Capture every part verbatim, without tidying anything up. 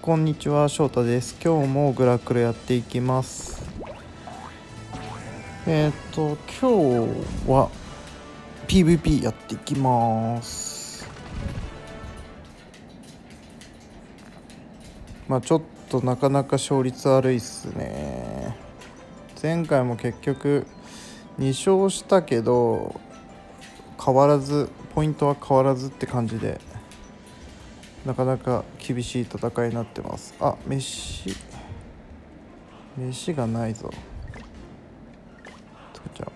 こんにちは、翔太です。今日もグラクルやっていきます。えっ、ー、と今日は ピーブイピー やっていきます。まあちょっとなかなか勝率悪いっすね。前回も結局に勝したけど変わらず、ポイントは変わらずって感じで、なかなか厳しい戦いになってます。あ、飯飯がないぞ。作っちゃ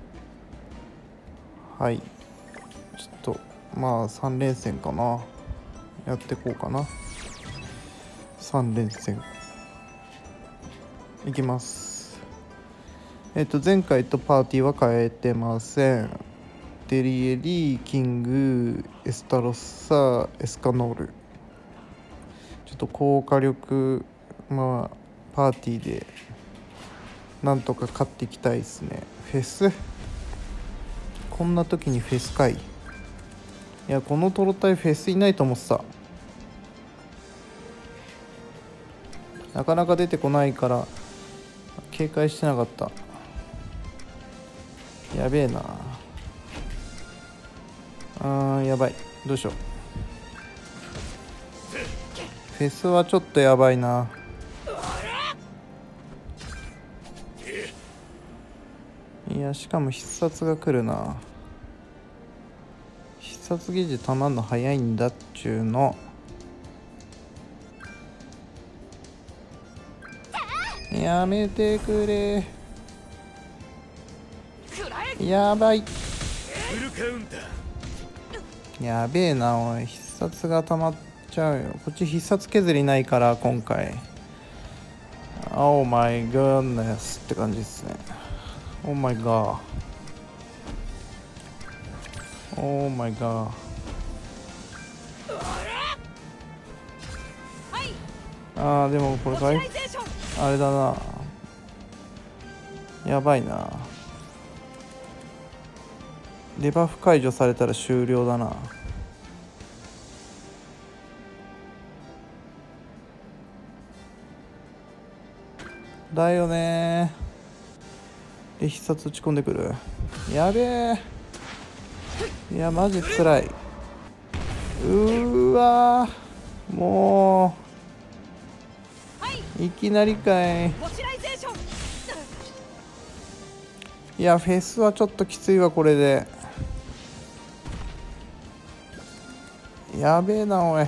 う。はい、ちょっとまあさん連戦かな、やってこうかな。さん連戦いきます。えっと前回とパーティーは変えてません。デリエリー、キング、エスタロッサ、エスカノール。ちょっと高火力、まあパーティーでなんとか勝っていきたいですね。フェス、こんな時にフェスかい。いや、このトロタイフェスいないと思ってた。なかなか出てこないから警戒してなかった。やべえな。あー、やばい。どうしよう。フェスはちょっとやばいな。いや、しかも必殺が来るな。必殺技術たまんの早いんだっちゅうの。やめてくれ。やばい。やべえな、おい。必殺が溜まっちゃうよ。こっち必殺削りないから今回。Oh my goodness って感じですね。Oh my god。Oh my god。あー、でもこれかいあれだな。やばいな。デバフ解除されたら終了だな。だよねー。で必殺打ち込んでくる。やべえ。いやマジつらい。うーわー、もういきなりかい。いやフェスはちょっときついわこれで。やべえなおい。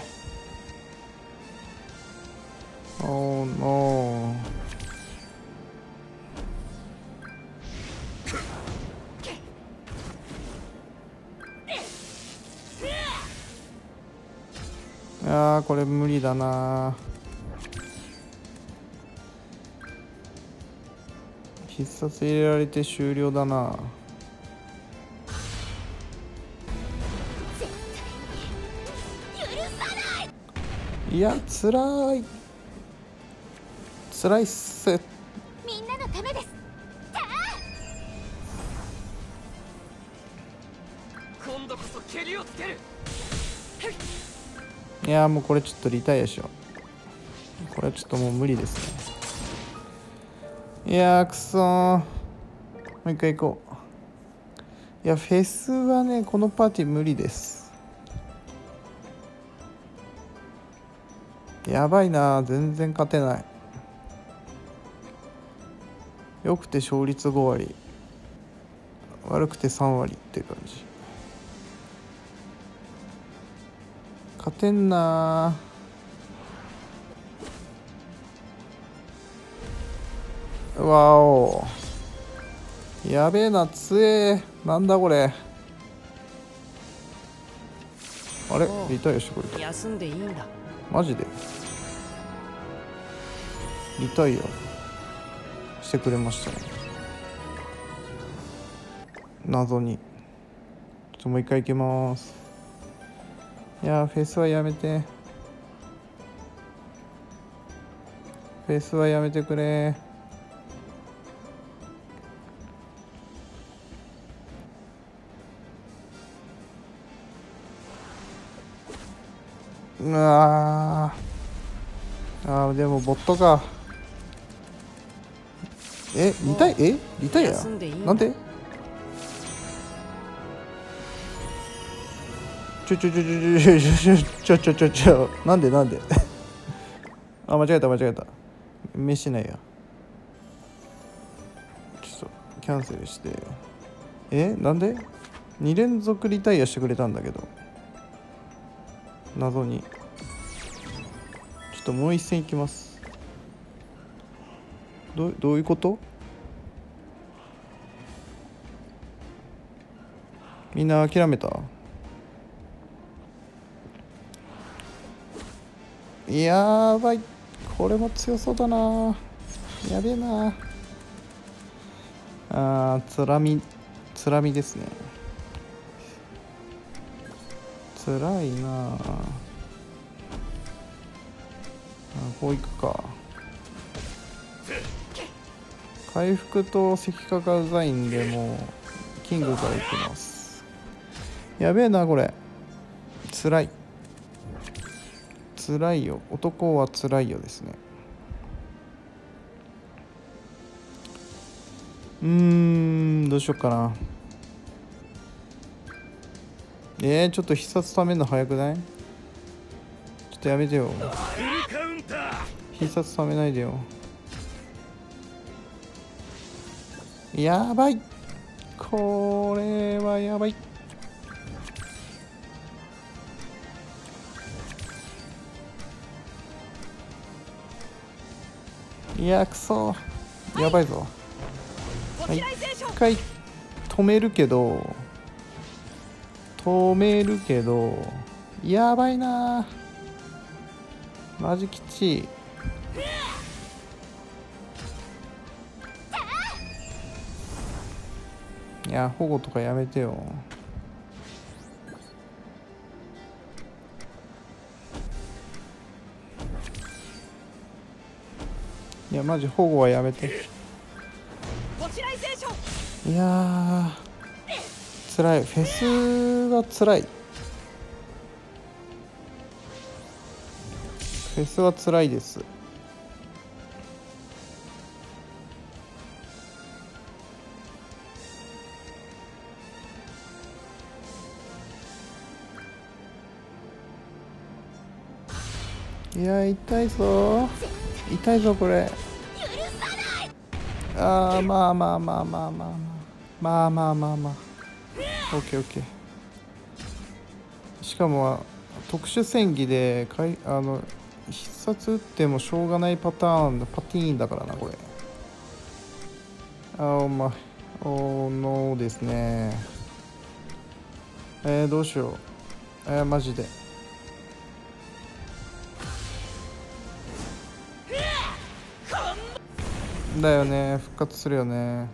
おーノー。あー、これ無理だな。必殺入れられて終了だな。いやつらいつらいっす。 みんなのためです。今度こそ蹴りをつける。 いやもうこれちょっとリタイアしよう。これはちょっともう無理ですね。いやーくそー。もう一回行こう。いやフェスはね、このパーティー無理です。やばいな、全然勝てない。よくて勝率ご割、悪くてさん割って感じ。勝てんなー。わお、やべえな、つえー。なんだこれ。あれリタイアしてくれた。 休んでいいんだ。 マジでリタイアしてくれましたね、謎に。ちょっともう一回行きます。いやーフェスはやめて。フェスはやめてくれ。うわあーでもボットか。えリタイえリタイア休んでいいんだなんでちょちょちょちょちょちょちょちょちょなんでなんであ間違えた間違えた飯ないや。ちょっとキャンセルして。えなんでに連続リタイアしてくれたんだけど謎に。ちょっともう一戦いきます。どうどういうこと？みんな諦めた？やばい、これも強そうだな。やべえな。あーつらみつらみですね。つらいなあ。こういくか。回復と石化がうざいんで、もうキングからいきます。やべえなこれ。つらいつらいよ、男はつらいよですね。うーんどうしよっかな。えー、ちょっと必殺ためるの早くない？ちょっとやめてよ。必殺ためないでよ。やばい、これはやばい。いやくそやばいぞ。はい、一回止めるけど止めるけどやばいなマジきちい。いや保護とかやめてよ。いやマジ保護はやめて。いやーつらい、フェスがつらい。フェスはつらいです。いや痛いぞ痛いぞこれ。あーまあまあまあまあまあまあまあまあまあまあオッケーオッケー。しかも特殊戦技でかいあの必殺打ってもしょうがないパターンのパティーンだからなこれ。あおまおのですね。えー、どうしよう。えー、マジでだよね、復活するよね。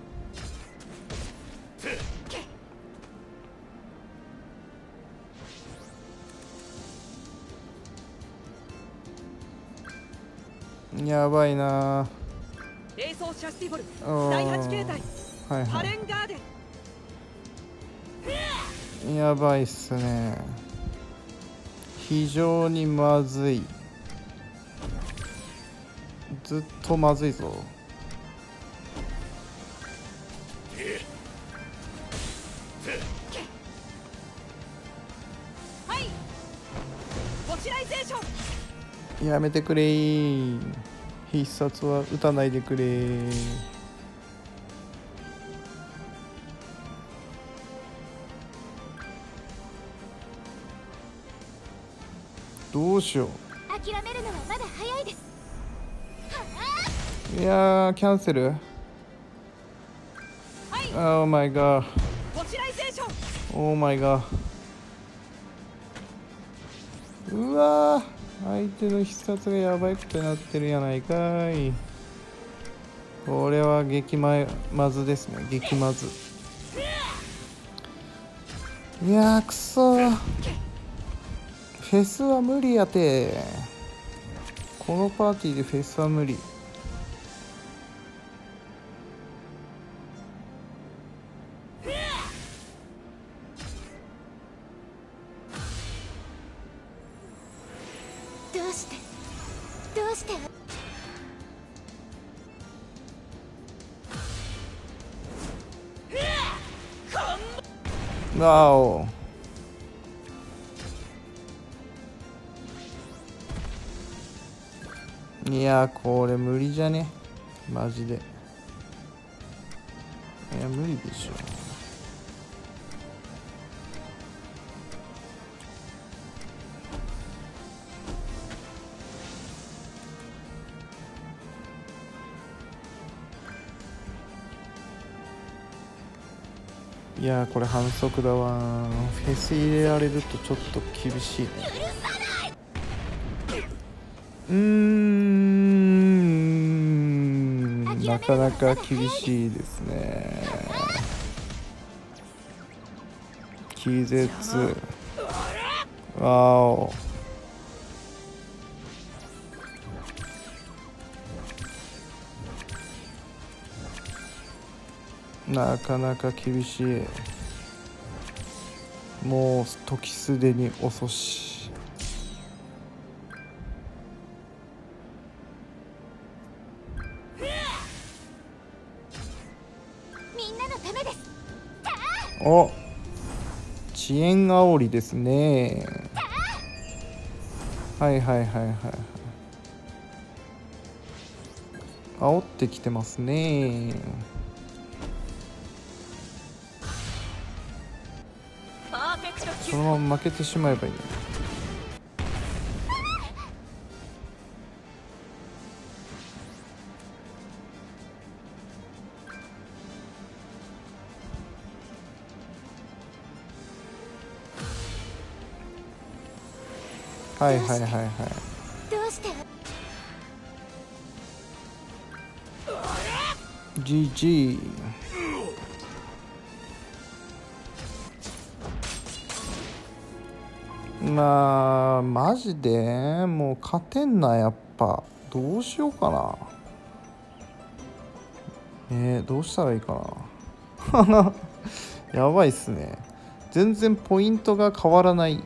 やばいな。 霊装シャスティボルおーだいはち形態はいはハレンガーデン。 いやばいっすね。非常にまずい。ずっとまずいぞ。 はいこちらイゼーション。 やめてくれー。必殺は打たないでくれー。どうしよ諦めるのはまだ早いです。 う。いやーキャンセル。 はい Oh my god こちらイゼーション。 Oh my god うわー相手の必殺がやばいことになってるやないかい。これは激ままずですね。激まず。いやーくそーフェスは無理やて。このパーティーでフェスは無理。 どうしてどうして。 わお。いやこれ無理じゃねマジで。いや無理でしょ。いやーこれ反則だわー。フェス入れられるとちょっと厳しいね。うーんなかなか厳しいですね。気絶。わお。なかなか厳しい。もう時すでに遅し。 みんなのためです。 お遅延煽りですね。はいはいはいはいはい。煽ってきてますね。そのまま負けてしまえばいいのに。はいはいはいはい。 どうして。 ジージー。まあマジでもう勝てんな。やっぱどうしようかな。えー、どうしたらいいかな。やばいっすね。全然ポイントが変わらない。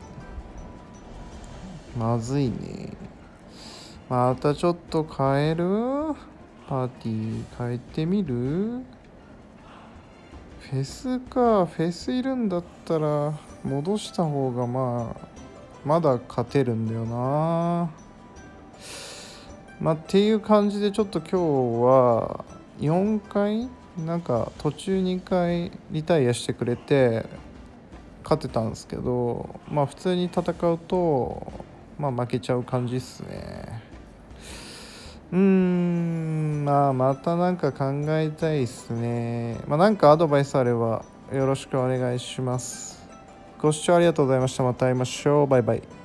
まずいね。またちょっと変える。パーティー変えてみる。フェスか。フェスいるんだったら戻した方がまあまだ勝てるんだよな。まあっていう感じでちょっと今日はよんかいなんか途中にかいリタイアしてくれて勝てたんですけど、まあ普通に戦うとまあ負けちゃう感じっすね。うーんまあまたなんか考えたいっすね。まあなんかアドバイスあればよろしくお願いします。ご視聴ありがとうございました。また会いましょう。バイバイ。